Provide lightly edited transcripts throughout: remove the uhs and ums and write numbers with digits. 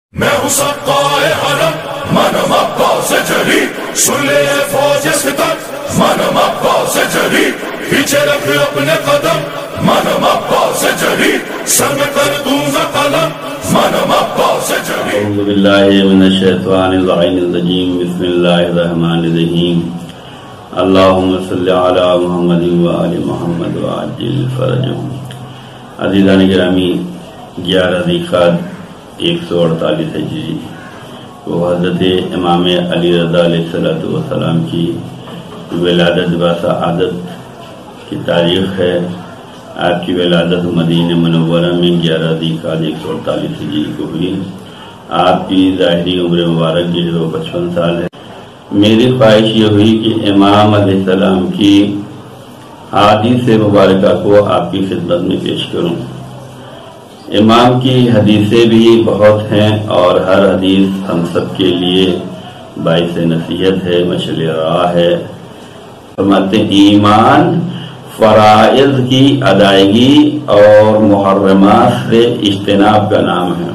میں ہوں سقائے حرم منم عباس جری، سن لے فوج ستم منم عباس جری، پیچھے رکھ اپنے قدم منم عباس جری، سر میں کر دوں گا قلم منم عباس جری۔ اعوذ باللہ من الشیطان اللعین الرجیم، بسم اللہ الرحمن الرحیم، اللہم صلی علی محمد وآل محمد وعجل فرجہم۔ عزیزان گرامی، 11 ذیقعدہ 148 ہجری وہ حضرت امام علی رضا علیہ السلام کی ولادت و سعادت کی تاریخ ہے۔ آپ کی ولادت مدینہ منورہ میں 11 ذیقعدہ 148 ہجری کو ہوئی۔ آپ کی ظاہری عمر مبارک جو 55 سال ہے۔ میری خواہش یہ ہوئی کہ امام علیہ السلام کی حدیث مبارکہ کو آپ کی خدمت میں پیش کروں۔ امام کی حدیثیں بھی بہت ہیں اور ہر حدیث ہم سب کے لیے باعث نصیحت ہے، مشعل راہ ہے۔ فرماتے ہیں ایمان فرائض کی ادائیگی اور محرمات سے اجتناب کا نام ہے۔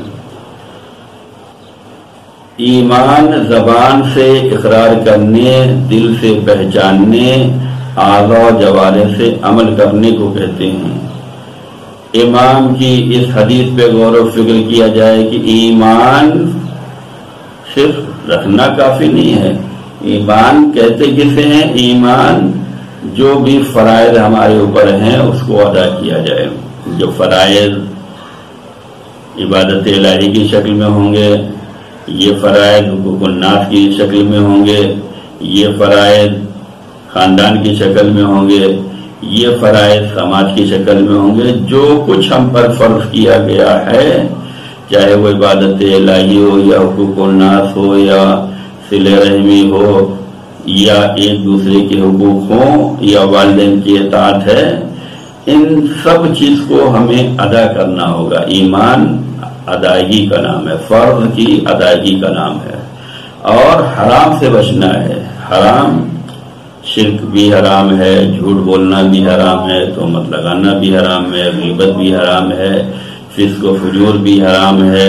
ایمان زبان سے اقرار کرنے، دل سے پہچاننے، اعضاء و جوارح سے عمل کرنے کو کہتے ہیں۔ امام کی اس حدیث پہ غور و فکر کیا جائے کہ ایمان صرف رکھنا کافی نہیں ہے۔ ایمان کہتے کسے ہیں؟ ایمان جو بھی فرائض ہمارے اوپر ہیں اس کو ادا کیا جائے۔ جو فرائض عبادت الہی کی شکل میں ہوں گے، یہ فرائض حقوق الناس کی شکل میں ہوں گے، یہ فرائض خاندان کی شکل میں ہوں گے، یہ فرائض سماج کی شکل میں ہوں گے۔ جو کچھ ہم پر فرض کیا گیا ہے، چاہے وہ عبادت الہی ہو یا حقوق الناس ہو یا صلہ رحمی ہو یا ایک دوسرے کے حقوق ہوں یا والدین کی اطاعت ہے، ان سب چیز کو ہمیں ادا کرنا ہوگا۔ ایمان ادائیگی کا نام ہے، فرض کی ادائیگی کا نام ہے۔ اور حرام سے بچنا ہے۔ حرام شرک بھی حرام ہے، جھوٹ بولنا بھی حرام ہے، تہمت لگانا بھی حرام ہے، غیبت بھی حرام ہے، فسق و فجور بھی حرام ہے،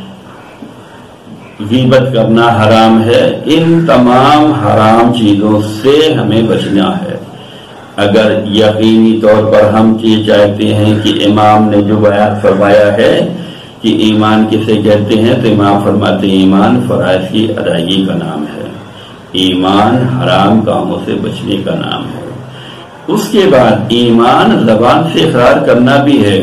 غیبت کرنا حرام ہے۔ ان تمام حرام چیزوں سے ہمیں بچنا ہے۔ اگر یقینی طور پر ہم یہ چاہتے ہیں کہ امام نے جو بیان فرمایا ہے کہ ایمان کسے کہتے ہیں، تو امام فرماتے ہیں ایمان فرائض کی ادائیگی کا نام ہے۔ ایمان حرام کاموں سے بچنے کا نام ہے۔ اس کے بعد ایمان زبان سے اقرار کرنا بھی ہے،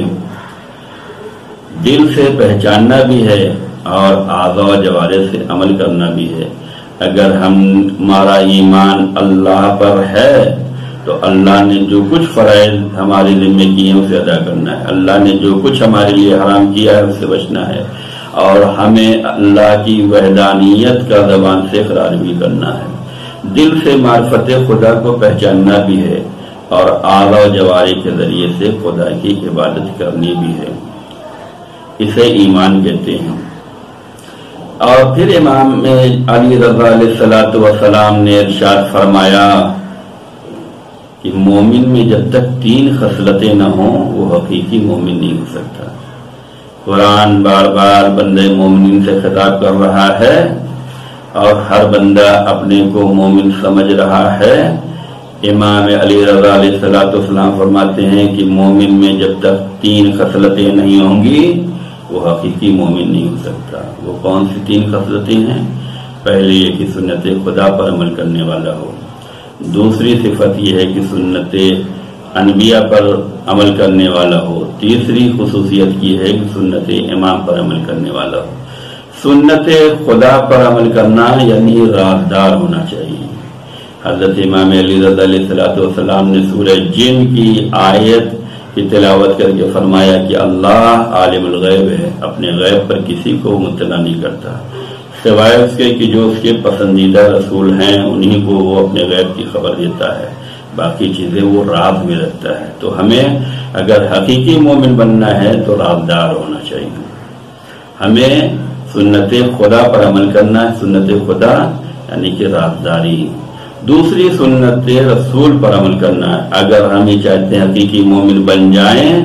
دل سے پہچاننا بھی ہے اور اعضاء و جوارح سے عمل کرنا بھی ہے۔ اگر ہمارا ایمان اللہ پر ہے تو اللہ نے جو کچھ فرائض ہمارے ذمہ کیے ہیں اسے ادا کرنا ہے۔ اللہ نے جو کچھ ہمارے لیے حرام کیا ہے اس سے بچنا ہے، اور ہمیں اللہ کی وحدانیت کا زبان سے اقرار بھی کرنا ہے۔ دل سے معرفت خدا کو پہچاننا بھی ہے اور اعضاء و جوارح کے ذریعے سے خدا کی عبادت کرنی بھی ہے۔ اسے ایمان کہتے ہیں۔ اور پھر امام علی رضا علیہ السلام نے ارشاد فرمایا کہ مومن میں جب تک 3 خصلتیں نہ ہوں وہ حقیقی مومن نہیں ہو سکتا۔ قرآن بار بار بندے مومنین سے خطاب کر رہا ہے اور ہر بندہ اپنے کو مومن سمجھ رہا ہے۔ امام علی رضا علیہ السلام فرماتے ہیں کہ مومن میں جب تک 3 خصلتیں نہیں ہوں گی وہ حقیقی مومن نہیں ہو سکتا۔ وہ کون سی 3 خصلتیں ہیں؟ پہلے یہ کہ سنت خدا پر عمل کرنے والا ہو، دوسری صفت یہ ہے کہ سنت انبیاء پر عمل کرنے والا ہو، تیسری خصوصیت یہ ہے کہ سنت امام پر عمل کرنے والا ہو۔ سنت خدا پر عمل کرنا یعنی رازدار ہونا چاہیے۔ حضرت امام علی رضا علیہ السلام نے سورہ جن کی آیت کی تلاوت کر کے فرمایا کہ اللہ عالم الغیب ہے، اپنے غیب پر کسی کو مطلع نہیں کرتا سوائے اس کے کہ جو اس کے پسندیدہ رسول ہیں انہی کو وہ اپنے غیب کی خبر دیتا ہے، باقی چیزیں وہ راز میں رکھتا ہے۔ تو ہمیں اگر حقیقی مومن بننا ہے تو رازدار ہونا چاہیے۔ ہمیں سنت خدا پر عمل کرنا ہے، سنت خدا یعنی کہ رازداری۔ دوسری سنت رسول پر عمل کرنا ہے۔ اگر ہم یہ چاہتے ہیں حقیقی مومن بن جائیں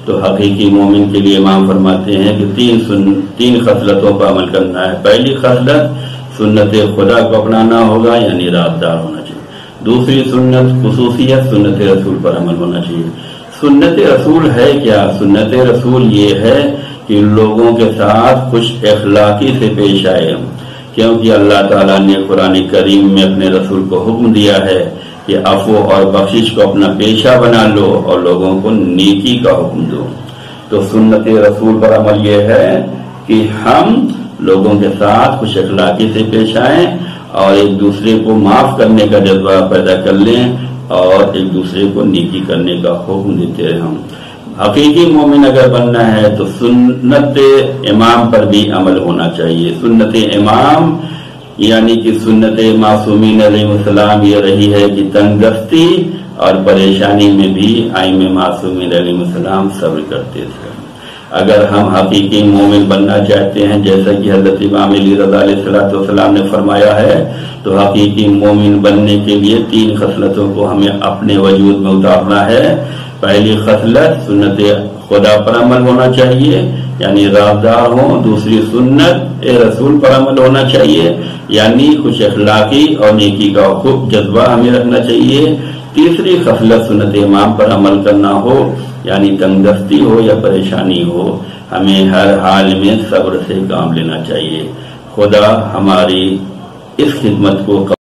تو حقیقی مومن کے لیے امام فرماتے ہیں کہ تین خصلتوں پر عمل کرنا ہے۔ پہلی خصلت سنت خدا کو اپنانا ہوگا، یعنی رازدار ہونا چاہیے۔ دوسری سنت خصوصیت سنت رسول پر عمل ہونا چاہیے۔ سنت رسول ہے کیا؟ سنت رسول یہ ہے کہ لوگوں کے ساتھ خوش اخلاقی سے پیش آئے، کیونکہ اللہ تعالیٰ نے قرآن کریم میں اپنے رسول کو حکم دیا ہے کہ عفو اور بخشش کو اپنا پیشہ بنا لو اور لوگوں کو نیکی کا حکم دو۔ تو سنت رسول پر عمل یہ ہے کہ ہم لوگوں کے ساتھ خوش اخلاقی سے پیش آئیں اور ایک دوسرے کو معاف کرنے کا جذبہ پیدا کر لیں اور ایک دوسرے کو نیکی کرنے کا حکم دیتے رہیں۔ ہم حقیقی مومن اگر بننا ہے تو سنت امام پر بھی عمل ہونا چاہیے۔ سنت امام یعنی کہ سنت معصومین علیہ السلام یہ رہی ہے کہ تنگ دستی اور پریشانی میں بھی ائمہ معصومین علیہ السلام صبر کرتے تھے۔ اگر ہم حقیقی مومن بننا چاہتے ہیں جیسا کہ حضرت امام علی رضا علیہ السلام نے فرمایا ہے، تو حقیقی مومن بننے کے لیے تین خصلتوں کو ہمیں اپنے وجود میں اتارنا ہے۔ پہلی خصلت سنت خدا پر عمل ہونا چاہیے، یعنی رازدار ہوں۔ دوسری سنت رسول پر عمل ہونا چاہیے، یعنی خوش اخلاقی اور نیکی کا خوب جذبہ ہمیں رکھنا چاہیے۔ تیسری خصلت سنت امام پر عمل کرنا ہو، یعنی تنگ دستی ہو یا پریشانی ہو، ہمیں ہر حال میں صبر سے کام لینا چاہیے۔ خدا ہماری اس خدمت کو